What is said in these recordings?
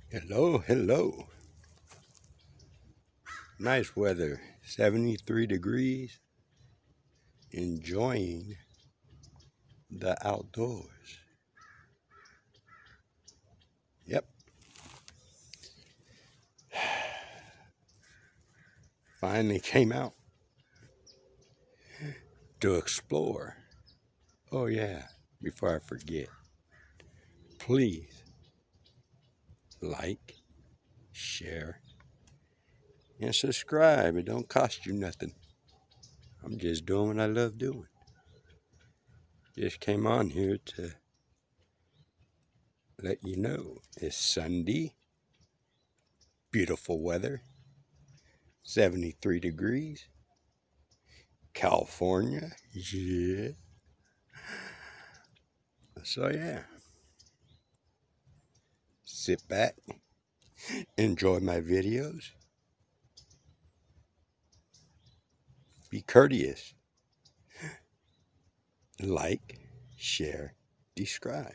Hello, hello. Nice weather, 73 degrees. Enjoying the outdoors. Yep. Finally came out to explore. Oh, yeah. Before I forget, please like, share, and subscribe. It don't cost you nothing. I'm just doing what I love doing. Just came on here to let you know it's Sunday. Beautiful weather. 73 degrees. California. Yeah. So, yeah. Sit back. Enjoy my videos. Be courteous. Like, share, subscribe.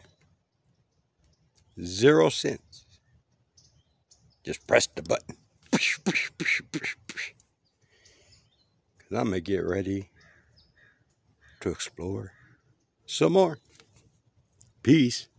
0 cents. Just press the button. Because I'm going to get ready to explore some more. Peace.